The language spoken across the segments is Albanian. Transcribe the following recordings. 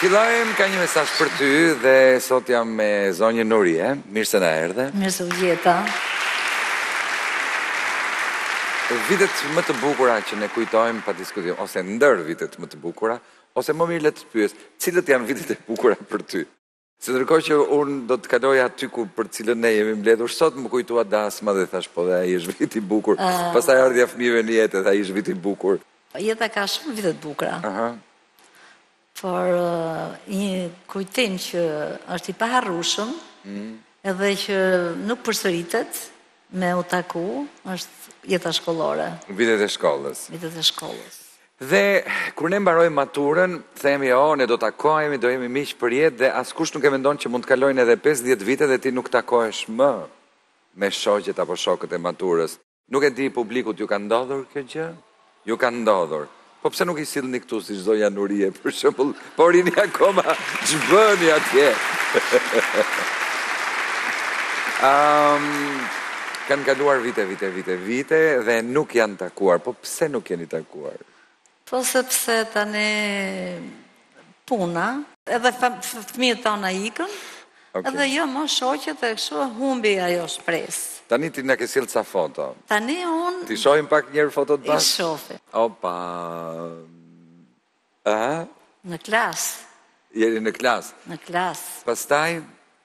Fillojmë, ka një mesazh për ty dhe sot jam me zonjën Nurie. Mirë se na erdhe. Mirë se u gjeta. Vitet më të bukura që ne kujtojmë pa diskutim, ose ndër vitet më të bukura, ose më mirë le të pyes, cilët janë vitet e bukura për ty? Se ndërkohë që unë do të kaloj aty ku për cilën ne jemi mbledhur, sot më kujtua dasma dhe thash po dhe ai është viti i bukur. Pastaj ardhja fëmijëve në jetë dhe ai është viti i bukur. Jeta ka shumë vite të bukura. Por një kujtim që është i paharrueshëm, edhe që nuk përsëritet me u taku, është jeta shkollore. Vitet e shkollës. Vitet e shkollës. Dhe kur ne mbarojmë maturën, themi ne do takohemi, do jemi miq për jetë dhe askush nuk e mendon që mund të kalojnë edhe 5-10 vite dhe ti nuk takohesh më me shoqet apo shokët e maturës. Nuk e di publikut ju ka ndodhur kjo gjë? Ju ka ndodhur. Po pse nuk i sillni këtu si zonja Nurie, për shembull, po rini akoma ç'bëni atje. Kanë kaluar vite dhe nuk janë takuar. Po pse nuk jeni takuar? Po sepse tani puna, edhe fëmijët tona ikën, edhe jo më shoqet e kështu humbi ajo shpresë. Tani ti na ke sjellë ca foto. Tani unë... Ti shohim pak njerë fotot bashkë? I shofi. Opa... Në klasë. Jeri në klasë? Në klasë. Pastaj?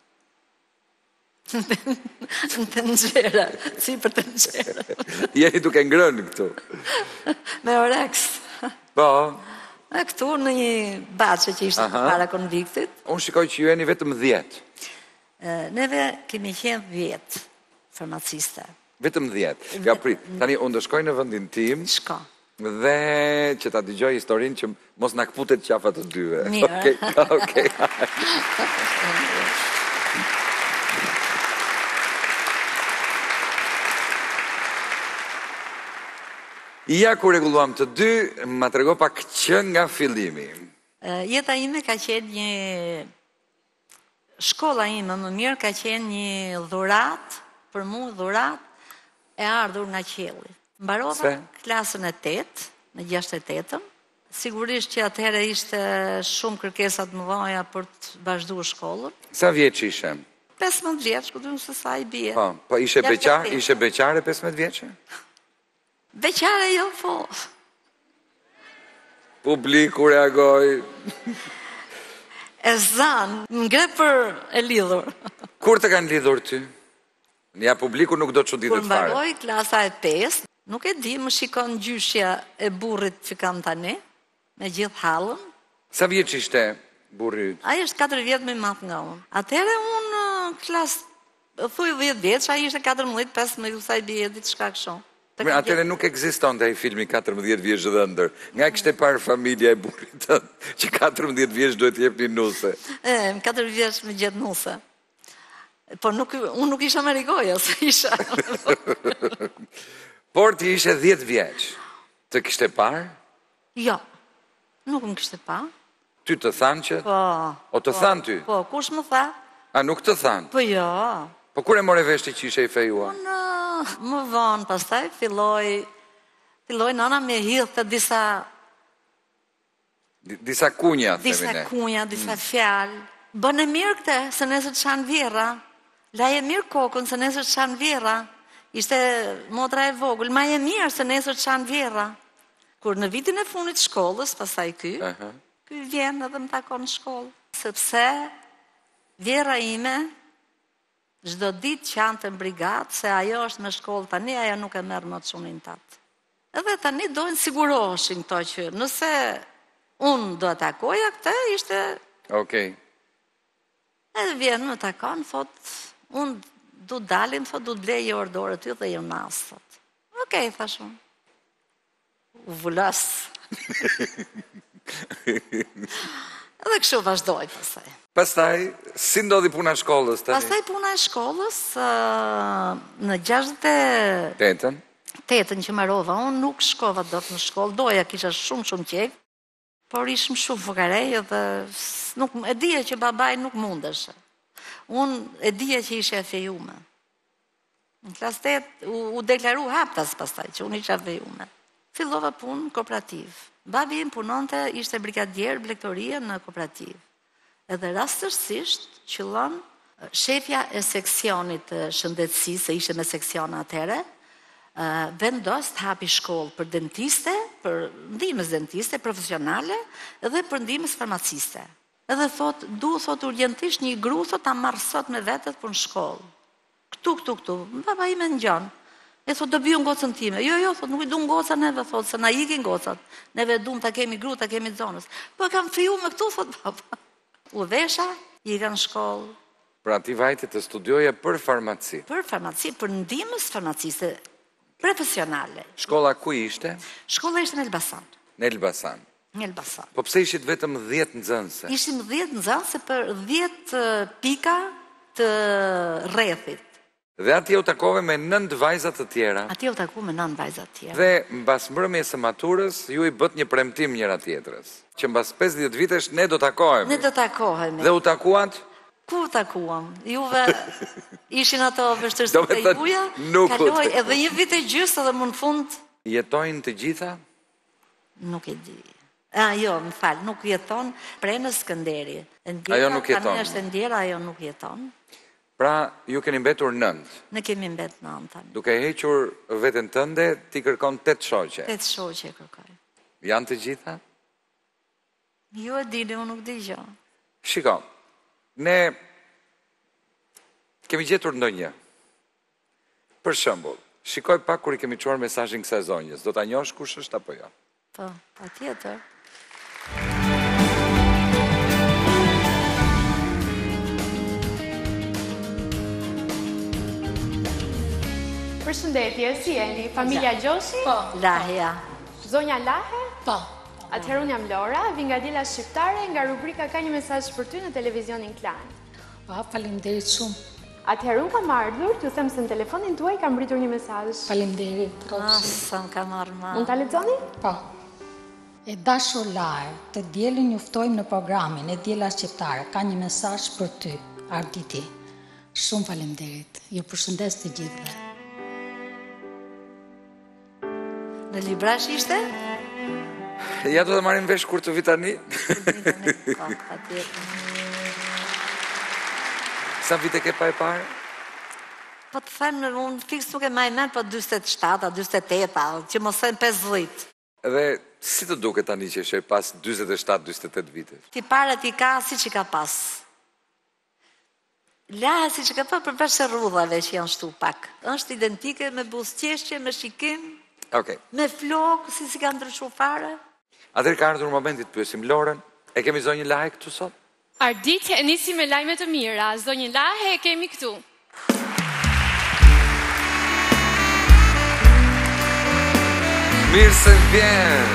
Në të nxera, si për të nxera. Jeri duke ngrënë këtu? Me oreks. Po? E këtu në një bache që ishte para konviktit. Unë shikoj që ju jeni vetëm 10. Neve kemi qenë 10 farmaciste. Vetëm 10. Ja prit, tani unë do shkoj në vendin tim. Shko. Dhe që ta dëgjoj historinë që mos na kputet qafa të dyve. Mirë. Okej. Ja ku rregulluam të dy, ma trego pak që nga fillimi. Jeta ime ka qenë një... Shkolla ime më mirë ka qenë një dhurat, për mu dhurat e ardhur nga qielli. Mbarova klasën e 8, në 68-ën. Sigurisht që atëherë ishte shumë kërkesat më dhaja për të vazhduar shkollën. Sa vjeç ishe? 15 vjeç, ku duhet se sa i bie. Po ishe beqare 15 vjeçe? Beqare jo, po. Publiku reagoj. E zanë, ngre për e lidhur. Kur të kanë lidhur ty? Ja, publiku nuk do të çuditet fare. Kur mbaroj klasa e 5, nuk e di, më shikon gjyshja e burrit që kam tani, me gjithë hallën. Sa vjeç ishte burri? Ai është 4 vjet më i madh nga unë. Atëherë unë klasë, thuj 10 vjeç, ai ishte 14, 15, sa i bie diçka kështu. Atëre nuk ekzistonte ai filmi 14 vjeç dhe ndër. Nga kishte parë familja e burrit tënd që 14 vjeç duhet të jepni nuse. 4 vjeç me gjet nuse. Po unë nuk isha me rigoja, se isha. Por ti ishe 10 vjeç. Të kishte parë? Jo, nuk më kishte parë. Ty të thanë që? Po. O të thanë ty? Po, kush më tha? A nuk të thanë? Po jo. Po kur e more vesh që ishe i fejua? Unë më vonë, pastaj filloj nana me hidhë të disa... Disa kunja, themi ne. Disa kunja, disa fjalë. Bën e mirë këte, se nesër të shanë vjera. Laje mirë kokën, se nesër të shanë vjera. Ishte motra e vogël, ma e mirë, se nesër të shanë vjera. Kur në vitin e funit shkollës, pastaj ky vjen edhe më takon në shkollë. Sepse vjera ime... Çdo ditë qante në brigatë, se ajo është me shkollë tani, ajo nuk e merr më çunin tat. Edhe tani dojnë siguroheshin këto që nëse unë do të takoja këtë, ishte... Okej. Edhe vjen më takon, thot, unë du dalin, thot, du blej i ordore ty dhe jo nas, thot. Okej, thash unë. U vullas. Edhe kështu vazhdoj pastaj. Pastaj, si ndodhi puna e shkollës tani? Pastaj puna e shkollës, në 68-ën që mbarova, unë nuk shkova dot në shkollë, doja kisha shumë qejf, por ishim shumë fukarej dhe e dija që babaj nuk mundeshe. Unë e dija që ishe e fejume. Në klasë 8 u deklaru haptas pastaj, që unë isha fejume. Fillova punë në kooperativ. Babi im punonte, ishte brigadier blektorie në kooperativ. Edhe rastësisht qëllon shefja e seksionit të shëndetësisë, se ishte me seksion atëherë, vendos të hapi shkollë për dentiste, për ndihmës dentiste, profesionale, edhe për ndihmës farmaciste. Edhe thot urgjentisht një gru, thot ta marrë sot me vetët për në shkollë. Këtu. Baba ime në gjanë. E thot, do bju në gocën time. Jo, thot, nuk i du në goca neve, thot, se na ikin gocat. Neve du ta kemi gru, ta kemi zonës. Po kam friju me këtu, thot baba. U vesha, i ka në shkollë. Pra ti vajti të studioje për farmaci. Për farmaci, për ndihmës farmaciste profesionale. Shkolla ku ishte? Shkolla ishte në Elbasan. Në Elbasan. Në Elbasan. Po pse ishit vetëm 10 nxënëse? Ishim 10 nxënëse për 10 pika të rrethit. Dhe atje u takove me 9 vajzat të tjera. Atje u taku me 9 vajzat të tjera. Dhe mbas mbrëmjes së maturës, ju i bët një premtim njëra tjetrës, që mbas 50 vitesh ne do takohemi. Ne do takohemi. Dhe u takuat? Ku takuam? Juve ishin ato vështirësitë e juja, kaloi edhe një vit e gjysmë edhe më në fund. Jetojnë të gjitha? Nuk e di. Jo, më fal, nuk jeton Prena Skënderi. Ajo nuk jeton. Tani është Ndjera, ajo nuk jeton. Pra, ju keni mbetur 9. Ne kemi mbet 9 tani. Duke hequr veten tënde, ti kërkon 8 shoqe. 8 shoqe kërkoj. Janë të gjitha? Ju e dini, unë nuk di gjë. Shiko, ne kemi gjetur ndonjë. Për shembull, shikoj pak kur i kemi çuar mesazhin kësaj zonjës. Do ta njohësh kush është apo jo? Po, patjetër. Përshëndetje, si jeni? Familja Gjoshi? Po. Lahja. Zonja Lahe? Po. Atëherë unë jam Lora, vi nga Djela Shqiptare, nga rubrika Ka një mesazh për ty në televizionin Klan. Po, faleminderit shumë. Atëherë unë kam ardhur, t'ju them se në telefonin tuaj kam mbritur një mesazh. Faleminderit. Sa më ka marrë ma. Mund ta lexoni? Po. E dashur Lahe, të dielën njoftojmë në programin e Djela Shqiptare. Ka një mesazh për ty, Arditi. Shumë faleminderit. Ju përshëndes të gjithëve. Në Librash ishte? Ja do të marrim vesh kur të vi tani. Ka, patjetër. Sa vite ke pa e parë? Po të them, unë fiks nuk e maj mend, po 47, 48, që mos them 50. Dhe si të duket tani që është pas 47-48 vite? Ti pare ti ka si që ka pas. Laha si që ka pas përveç se rrudhave që janë shtu pak. Është identike me buzëqeshje, me shikim, Okej. me flokë, si ka ndryshu fare. Atëherë ka ardhur momentit të pyesim Lorën. E kemi zonjë Lahe këtu sot? Ardit e nisi me lajme të mira, zonjë Lahe e kemi këtu. Mirë se vjen!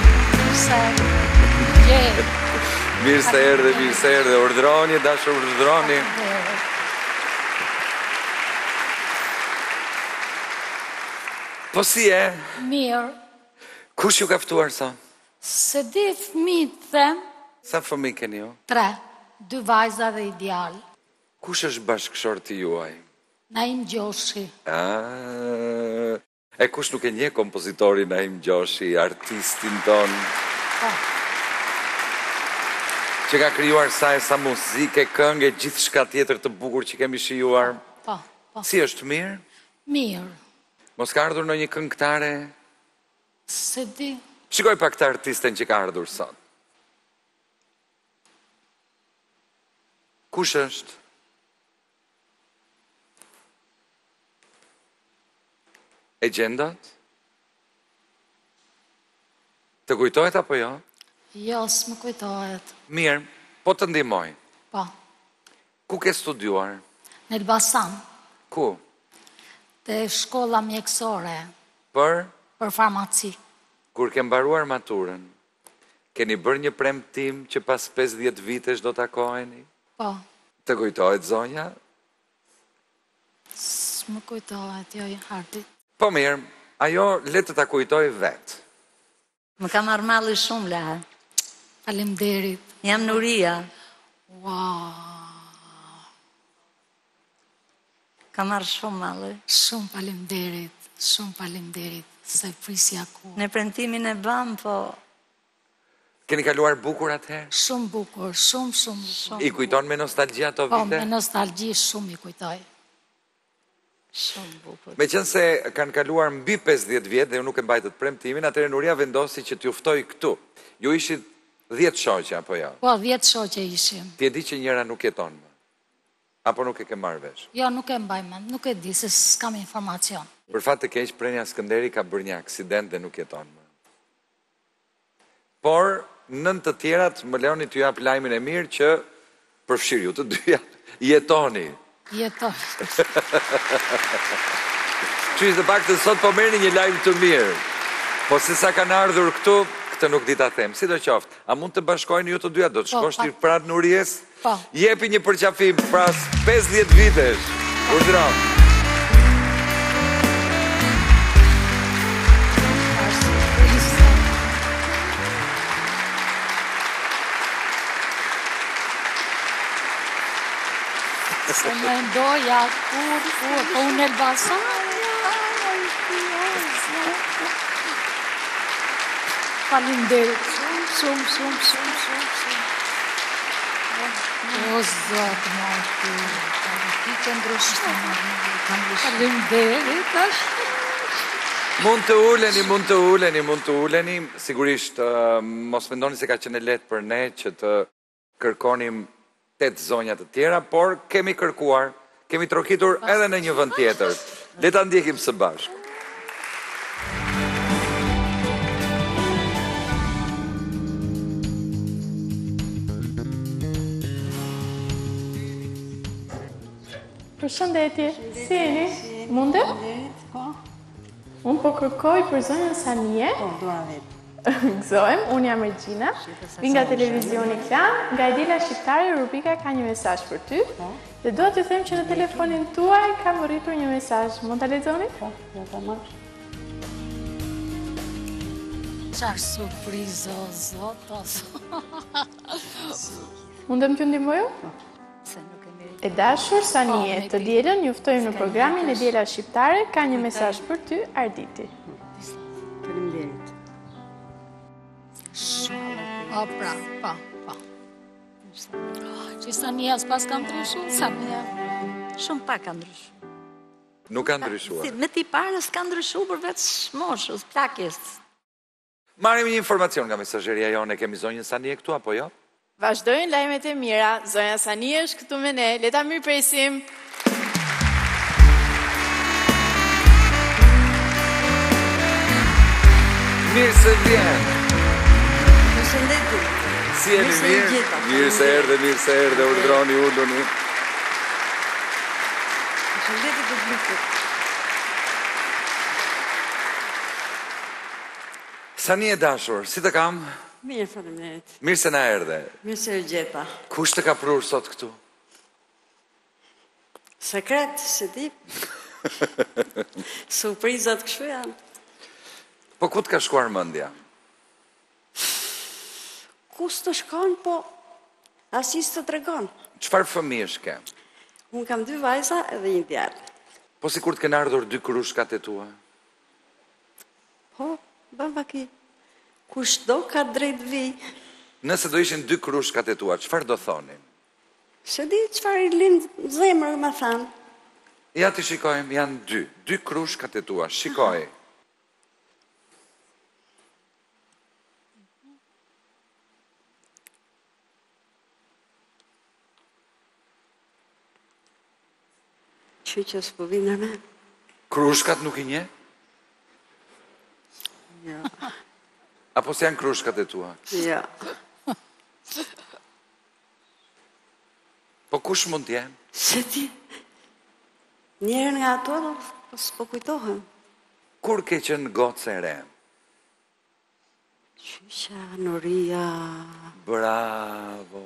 Je. Mirë se erdhe, urdhroni, dashur urdhroni. Po si e? Mirë. Kush ju ka ftuar sa? Se di fëmijët them, Sa fëmijë keni ju? 3, 2 vajza dhe ideal. Kush është bashkëshorti juaj? Naim Gjoshi. E kush nuk e nje kompozitorin Naim Gjoshi, artistin ton, Po. që ka krijuar sa muzike, këngë, gjithë shka tjetër të bukur që kemi shijuar. Po. Si është mirë? Mirë. Mos ka ardhur në një këngëtare? Se di. Shikoj pak këtë artisten që ka ardhur sot. Kush është? E gjendat? Të kujtohet apo jo? Jo, s'më kujtohet. Mirë, po të ndihmoj. Po. Ku ke studiuar? Në Elbasan, Ku? te shkolla mjekësore Për? për farmaci. Kur ke mbaruar maturën, keni bërë një premtim që pas 50 vitesh do takoheni? Po. Të kujtohet zonja? S'më kujtohet, jo, Ardit. Po mirë, ajo le të ta kujtoj vetë. Më ka marrë malli shumë, Laha. Faleminderit. Jam Nuria. Wow. Ka marrë shumë malli. Shumë faleminderit. Shumë faleminderit. Se prisja ku. Në premtimin e bëm, po Keni kaluar bukur atëherë? Shumë bukur, shumë. I kujton me nostalgji ato Po, vite? me nostalgji shumë i kujtoj. Shumë bukur. Me qënë se kanë kaluar mbi 50 vjetë dhe ju nuk e mbajtët premtimin, atëherë Nuria vendosi që t'ju ftoj këtu. Ju ishit 10 shoqe, apo jo? Po, 10 shoqe ishim. Ti e di që njëra nuk jeton më? Apo nuk e ke marrë vesh? Jo, nuk e mbaj mend, nuk e di, se s'kam informacion. Për fat të keq, Prenja Skënderi ka bërë një aksident dhe nuk jeton më. Por, nën të tjerat, më leoni t'ju jap lajmin e mirë që përfshirë ju të dyja jetoni. Jetoj. Që ishte pak të sot po merrni një lajm të mirë. Po se sa kanë ardhur këtu, këtë nuk di ta them. Sidoqoftë, a mund të bashkojnë ju të dyja? Do të shkosh ti pranë Nurijes? Po. Jepi një përqafim pras 50 vitesh. Urdhëro. Se më ndoja, po unë Elbasan. Faleminderit, shumë. O, Zotë, Marti, ti që ndryshë. Faleminderit. Mund të uleni. Sigurisht, mos mendoni se ka qenë lehtë për ne që të kërkonim 8 zonja të tjera, por kemi kërkuar, kemi trokitur edhe në një vend tjetër. Le ta ndjekim së bashku. Përshëndetje, si jeni? Mundet? Unë po kërkoj për zonjën Sanie. Po, dora vetë. Gëzohem, unë jam Regina, vi nga televizioni Klan, nga Edila Shqiptare, rubrika ka një mesazh për ty, dhe dua t'ju them që në telefonin tuaj kam rritur një mesazh. Mund ta lexoni? Po, do ta marrësh. Qarë surprizë, o Zotë, Mundem t'ju ndihmoj? se nuk e meritë. E dashur Sanie, të dielën ju ftojmë në programin Edila Shqiptare, ka një mesazh për ty, Arditi. Faleminderit. O, pra, po. Që Sania s'pas ka ndryshu, Sania. Shumë pak ka ndryshu. Nuk ka ndryshuar. Me ti parë s'ka ndryshu përveç moshës, plakjes. Marrim një informacion nga mesazheria jone, kemi zonjën Sanie këtu apo jo? Vazhdojnë lajmet e mira, zonja Sanie është këtu me ne, le ta mirëpresim. Mirë se vjen. Përshëndetje. Si jeni mirë? Mirë se erdhe, urdhroni, uluni. Përshëndetje publikut. Sanie dashur, si të kam? Mirë, faleminderit. Mirë se na erdhe. Mirë se u gjeta. Kush të ka prur sot këtu? Sekret, se di. Surprizat kështu janë. Po ku të ka shkuar mendja? Kus të shkon, po asis të tregon. Çfarë fëmijësh ke? Unë kam 2 vajza edhe një djalë. Po sikur të kenë ardhur 2 krushkat e tua. Po, baba ki, kush do ka drejt vi. Nëse do ishin 2 krushkat e tua, çfarë do thonin? Se di çfarë i lind zemrë, më thanë. Ja ti shikojmë, janë 2 krushkat e tua, shikoj. Që s'po vinë me. Krushkat nuk i nje? Jo, Apo se janë krushkat e tua? jo. Po kush mund t'jenë? Se di, njerën nga ato do s'po kujtohem. Kur ke qenë gocë e re? Qysha, Nuria, Bravo,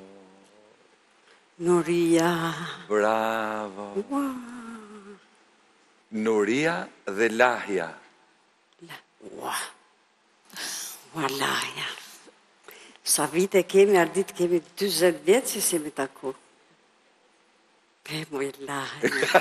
Nuria. bravo. Nuria dhe Lahja. Valaja. Sa vite kemi, ardit kemi 20 vjetë që s'jemi taku. Pe moj Lahja.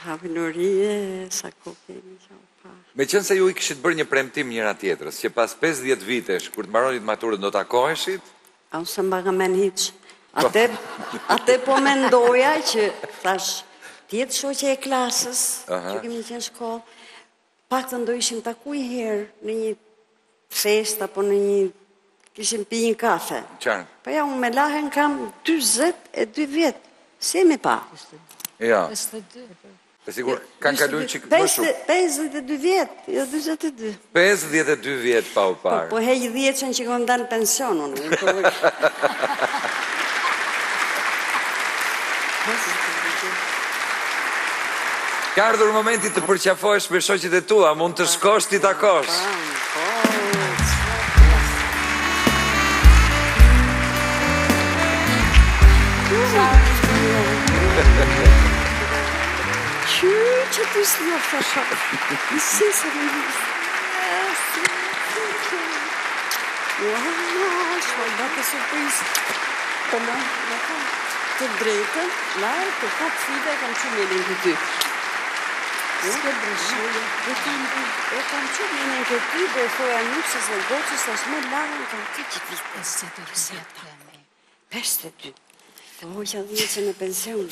Havinurie, sa ko kemi që pa. Me qenë se ju i kishit bërë një premtim njëra tjetrës, që pas 50 vitesh, kur të mbaronit maturën, do takoheshit? A unë se mbaga men hiq. Ate po mendoja që thash tjetë shoqe e klasës, që kemi qenë shkollë, pak të ndo ishim taku i herë në një fest, apo në një, kishim pi një kafe. Qarë? Pa ja, unë me lahen kam 22 vjetë, si e me pa? Ja. 52. Për sigur, kanë kaluar çik më shumë. 52 vjetë, jo 22. 52 vjet pa u parë. Po heq 10 që kanë dalë pension unë. Ka ardhur momenti të përqafohesh me shoqet e tua, mund të shkosh ti takosh. Që të s'ljo fasha. Si se më njështë. Shma bate surprizë. Po më të drejtën, lajë, të fat fide, kam që menin këty. S'ke brëshullë. E kam që menin këty, dhe e thoja nusës dhe goqës, as me lajën, kam të që vite. 52 vjet kemi. 52. Po hoqa 10 që në pension.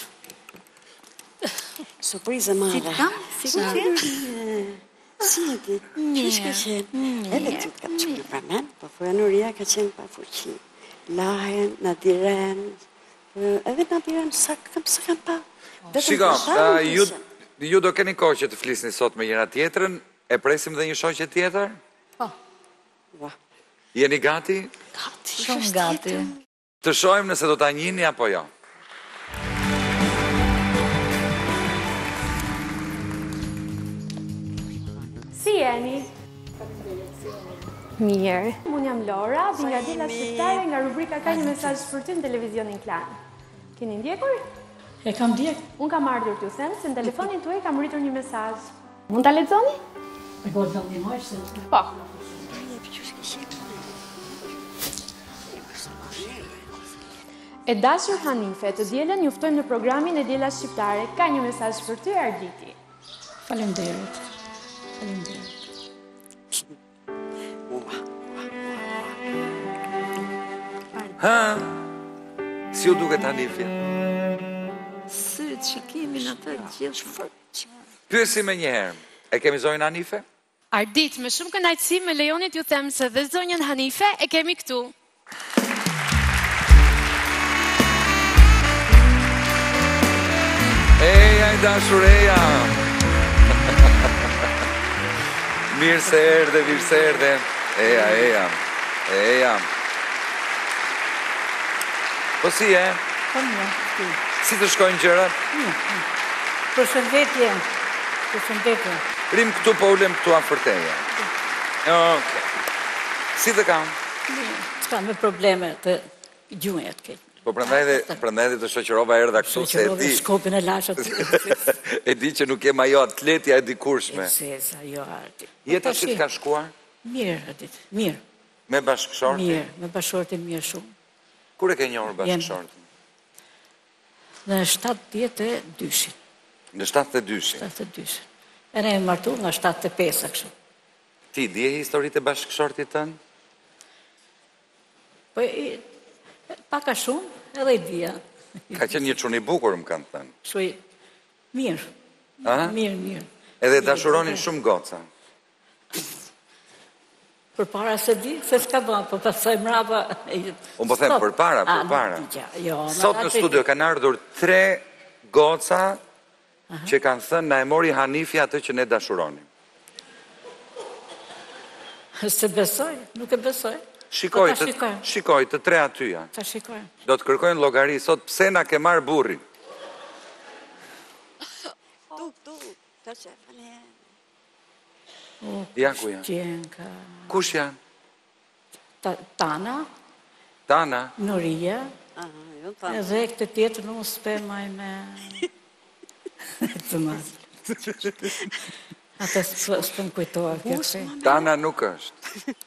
Surprizë madhe. Si të kam? Si të qenë? Si e ti? Qish ka qenë? Edhe ty të kam qenë për men, po thoja Nuria ka qenë pa fuqi. Lahen, na diren, edhe na diren, sa kam pa. Shiko, ju do keni kohë që të flisni sot me njëra tjetrën, e presim dhe një shoqe tjetër? Po. Jeni gati? Gati. Shumë gati. Të shohim nëse do ta njihni apo jo. Si jeni? Mirë. Unë jam Lora, vi nga Djela Shqiptare, nga rubrika Ka një mesazh për ty në televizionin Klan. Keni ndjekur? E kam ndjek. Unë kam ardhur t'ju them se në telefonin tuaj kam rritur një mesazh. Mund ta lexoni? E po të ndihmoj se. Po. E dashur Hanife, të dielën ju ftojmë në programin e Djela Shqiptare. Ka një mesazh për ty, Arditi. Faleminderit. Faleminderit. Ha? Si u duket Hanifja? Sytë që kemi në të gjithë. Pyesi me njëherë, e kemi zonjën Hanife? Ardit, me shumë kënaqësi me lejonit ju them se dhe zonjën Hanife e kemi këtu. Eja i dashur eja. Mirë se erdhe, mirë se erdhe. Eja. Po si e? Po mirë. Si të shkojnë gjërat? Përshëndetje. Përshëndetje. Rim këtu po ulem këtu afër teje. Okej. Si të kam? S'ka me probleme të gjuhet këtë. Po prandaj dhe të shoqërova erdha këtu se e di. Shkopin e lashët. E di që nuk jem ajo atletja e dikurshme. Sesa, jo Ardit. Jeta si të ka shkuar? Mirë, Ardit, mirë. Me bashkëshortin? Mirë, me bashkëshortin mirë shumë. Kur e ke njohur bashkëshortin? Në 72-shin. Në 72-shin? 72-shin. E ne e martu nga 75 kështu. Ti dje historitë e bashkëshortit tënë? Po paka shumë, edhe i dhja. Ka qenë një çun i bukur, më kanë thënë. Shuj, mirë. A? Mirë. Edhe dashuronin shumë goca. Për para se di, se s'ka bën, po pasaj mrapa... Unë po them për para. Sot në studio kanë ardhur 3 goca që kanë thënë na e mori Hanifja atë që ne dashuronim. Se besoj, nuk e besoj. Shikoj të 3 atyja. Ta shikoj. Do të kërkojnë llogari sot pse na ke marr burrin. Tu, ta qefën e... Ja ku janë? Gjenka... Kush janë? Tana, Nuria, jo tana. edhe këtë tjetër nuk s'pe maj me... Të madhë. Ata s'pëm kujtohet këtë. Tana nuk është.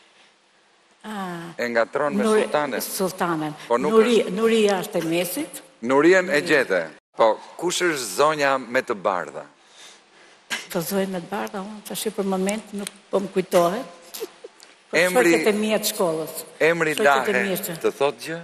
E ngatron me sultanen. Sultanen. Po nuk është. Nuria është e mesit. Nurien e gjete. Po, kush është zonja me të bardha? Të zoj me të bardha, unë tash për moment nuk po më kujtohet. Emri- Shoqet e mia të shkollës. Emri Shoqet e Lahe, mia që- të thot gjë?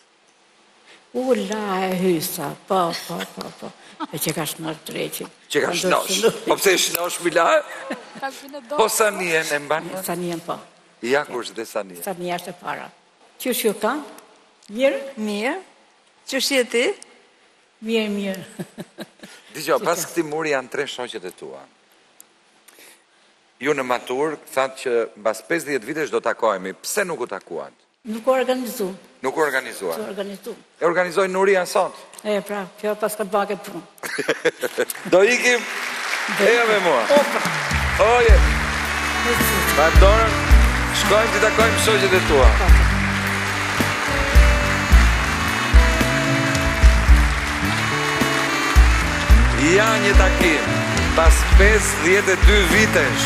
Lahe hysa, po. E që ka shnosh dreqin. Që ka shnosh. Po pse shnosh mi Lahe? Po Sanien e mban? Sanien po. Ja kush dhe Sanien. Sanien është e para. Qysh ju ka? Mirë? Mirë. Qysh je ti? Mirë. Dgjoj, pas këtij muri janë 3 shoqet e tua. Ju në matur thatë që mbas 50 vitesh do takohemi. Pse nuk u takuat? Nuk u organizu. Nuk u organizuat. Nuk u organizu. E organizoi Nuria sot. E pra, kjo pas ka bake punë. Do ikim. Eja me mua. Opa. Oje. Vazhdorën. Shkojmë të takojmë shoqet e tua. Ja një takim. Pas 52 vitesh.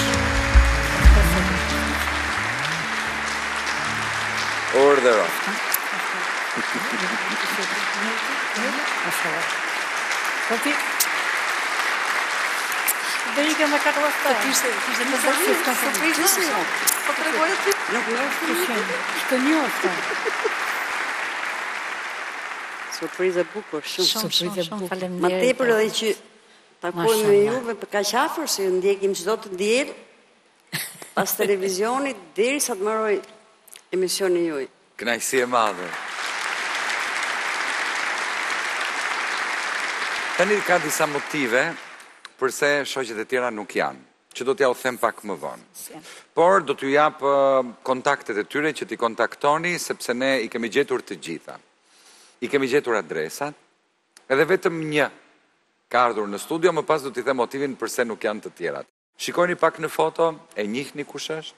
Ordero. Po ti? Dhe i kemë katë vasta. Kishte të surprizë. Po tregoje ti? Nuk më është Shtë njofta. surprizë e bukur, shumë. Shumë Ma faleminderit. tepër edhe që takojmë me juve për kaq afër se ju ndjekim çdo të diel pas televizionit derisa të mbaroj emisioni juaj. Kënaqësi e madhe. Tani ka disa motive përse shoqet e tjera nuk janë, që do t'ja u them pak më vonë. Por do t'ju jap kontaktet e tyre që t'i kontaktoni, sepse ne i kemi gjetur të gjitha. I kemi gjetur adresat, edhe vetëm një ka ardhur në studio, më pas do t'i them motivin përse nuk janë të tjerat. Shikoni pak në foto, e njihni kush është?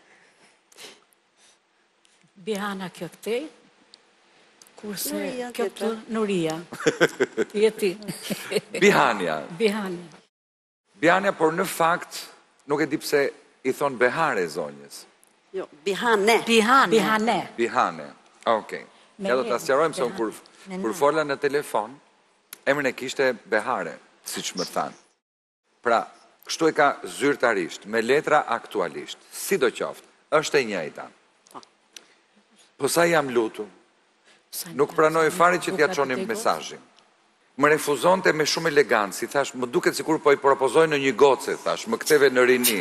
Bihana kjo këtej, kurse Nuria, kjo tjetër. të Nuria. Jeti. Bihania. Bihani. Bihania, por në fakt, nuk e di pse i thon Behare zonjës. Jo, Bihane. Bihane. Bihane. Okej. Ja do të sqarojmë se unë kur fola në telefon, emrin e kishte Behare, siç më thanë. Pra, kështu e ka zyrtarisht, me letra aktualisht. Sidoqoftë, është e njëjta. Po sa jam lutur, nuk pranoj fare që t'ja çonim mesazhin. Më refuzonte me shumë elegancë, thash, më duket sikur po i propozoj në një goce, thash, më ktheve në rini.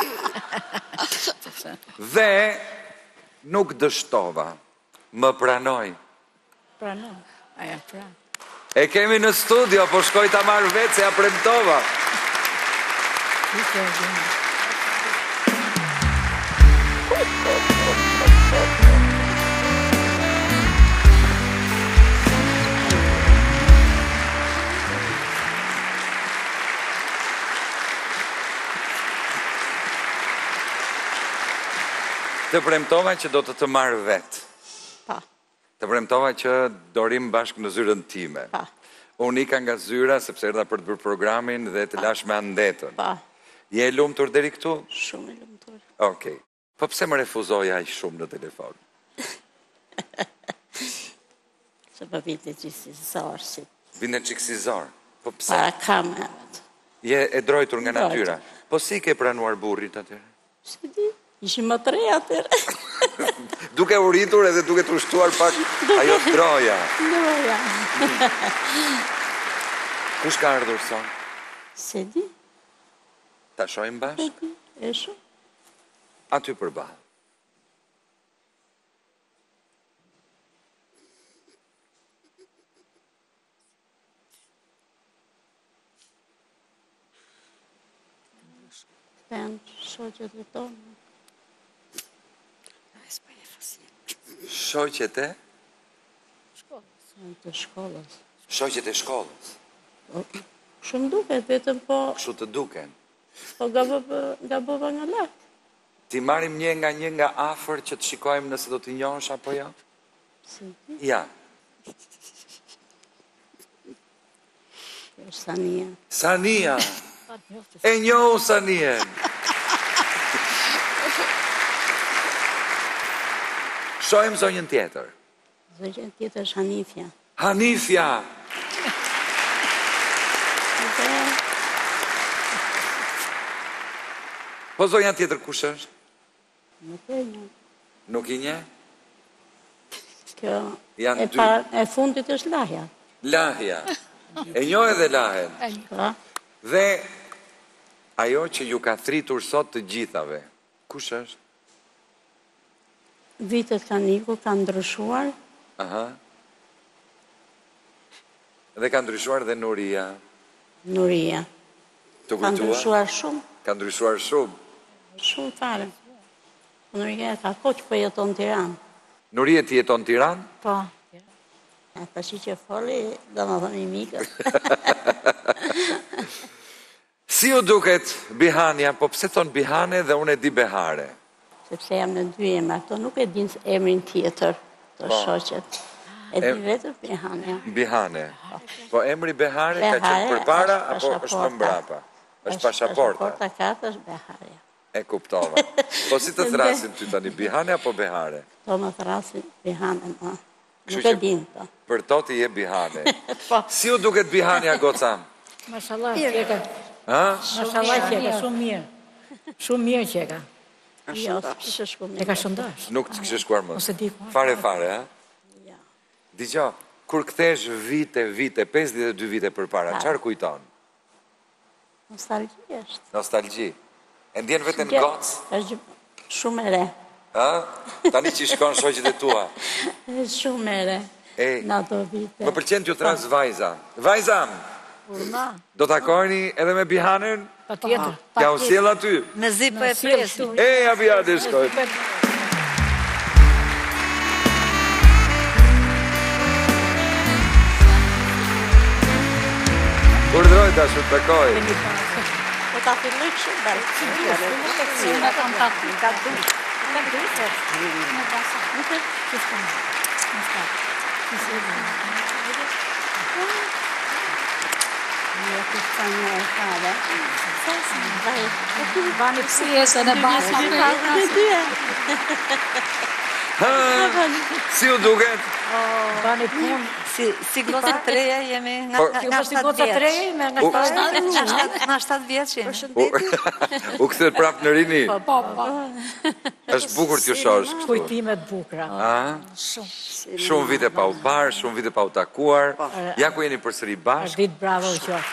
Dhe nuk dështova, më pranoj. Prano. Aja pra. E kemi në studio, po shkoj ta marr vetë se ja premtova. Të premtova që do të marr vetë. Pa. Të premtova që do rim bashkë në zyrën time. Pa. Unë ika nga zyra sepse erdha për të bërë programin dhe të lash me andetën. Pa. Je e lumtur deri këtu? Shumë e lumtur. Okej. Po pse më refuzoi aq shumë në telefon? Se po vite gjithë si. Vine çiksizor. Po pse? Para kamerët. Je e drojtur nga Drojtur. natyra. Po si ke pranuar burrit atëherë? Si di, ishim më të re atëre. Duke u rritur edhe duke të ushtuar pak ajo droja. Doja. Kush ka ardhur son? Se di, Ta shohim bashkë? e shumë. Aty përballë. Pen, shoqet e tonë. Shoqet e? Janë të shkollës. Shoqet e shkollës. Shumë duket, vetëm po Kështu të duken. gabova nga lartë. Ti marrim një nga afër që të shikojmë nëse do t'i njohësh apo jo? Si di, Ja. është Sania. Sania. E njohu Sanien. Shohim zonjën tjetër. Zëgjën tjetër është Hanifja. Hanifja. Po zonja tjetër kush është? Nuk e një. Nuk i nje? Kjo Janë dy. e fundit është lahja. Lahja. E njoj edhe lahen. Ka? Dhe ajo që ju ka thritur sot të gjithave, kush është? Vitet kanë ikur, kanë ndryshuar. Aha. Dhe ka ndryshuar dhe Nuria. Nuria. Të Kanë kujtua? ndryshuar shumë. Ka ndryshuar shumë. Shumë fare. Nuria ka kohë që po jeton në Tiranë. Nuria ti jeton në Tiranë? Po. Tashi që foli, do më thënë i mikës. Si u duket Bihania, po pse thon Bihane dhe unë e di Behare? Sepse jam në dy emra, këto nuk e din emrin tjetër të shoqet. E di vetëm Bihania. Bihane. Po emri Behare ka qenë Behare përpara është apo është më pasaporta. mbrapa? Është pasaporta. Pasaporta katë është Beharja. E kuptova. Po si të thrasin ty tani, Bihane apo Behare? To më thrasin Bihane, ma. Kështu Nuk e që- din to. Për to ti je Bihane. Po. Si u duket Bihania goca? Mashallah, që ka. Ha? Mashallah, që ka shumë mirë. Shumë mirë që ka. Jo, s'kishte shku E ka shëndash. Nuk të kishë shkuar më. Ose di ku. Fare, ha? Ja. Digjo, kur kthesh vite, 52 vite përpara, çfarë kujton? Nostalgji është. Nostalgji. E ndjen veten Gje- gocë? Është shumë e re. Ha? Tani që shkon shoqet e tua. Është shumë e re. E, Në ato vite. më pëlqen t'ju thras vajza. Vajza, Urma. do takojni edhe me Bihanen? Pa tjetër. Ja u sjell aty. Me zi po e presim. E, abia dhe shkoj. Urdhroj tash të takoj. Po ta filloj kështu bërë. Unë kam taku. Jo, kështë të një e fare. Bani pjesën e bashkë. Në dyja. Ha, si u duket? Bani punë. Si goca të reja jemi nga Po- Ju mos i goca të reja, me nga U- 7 vjeç jemi. U kthet prap në rini. Po, po. Është bukur t'ju shohësh kështu. Kujtimet bukura. A? Shumë vite pa u parë, shumë vite pa u takuar. Ja ku jeni përsëri bashkë. Ardit bravo u qoftë.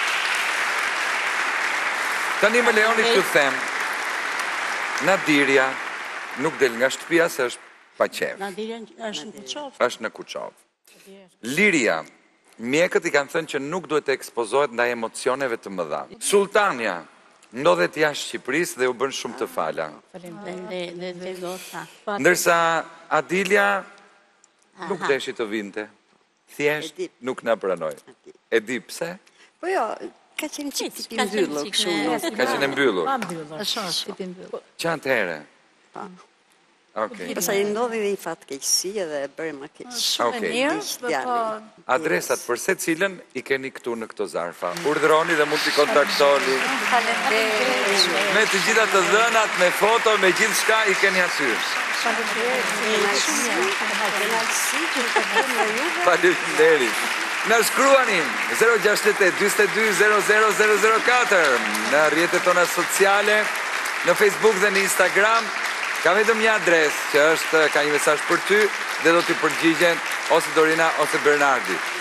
Tani më lejoni t'ju them. Nadirja nuk del nga shtëpia se është pa qef. Nadirja është në Kuçov. Është në Kuçov. Liria, mjekët i kanë thënë që nuk duhet të ekspozohet ndaj emocioneve të mëdha. Sultania ndodhet jashtë Shqipërisë dhe u bën shumë të fala. Dhe goca. Ndërsa Adilia nuk deshi të vinte. Thjesht nuk na pranoi. E di pse? Po jo, ka qenë qik tipi mbyllur kështu. Ka qenë e mbyllur. Pa mbyllur. Tipi mbyllur. Që atëherë? Okej. Pastaj ndodhi dhe një fatkeqësi edhe e bëri më keq. Shumë e Okej. mirë, po Adresat për secilën i keni këtu në këto zarfa. Urdhëroni dhe mund t'i kontaktoni. faleminderit. Me të gjitha të dhënat, me foto, me gjithë shka i keni aty. Faleminderit. Në shkruani 068 42 00004 në rrjetet tona sociale, në Facebook dhe në Instagram. Ka vetëm një adres që është ka një mesazh për ty dhe do t'i përgjigjen ose Dorina ose Bernardi.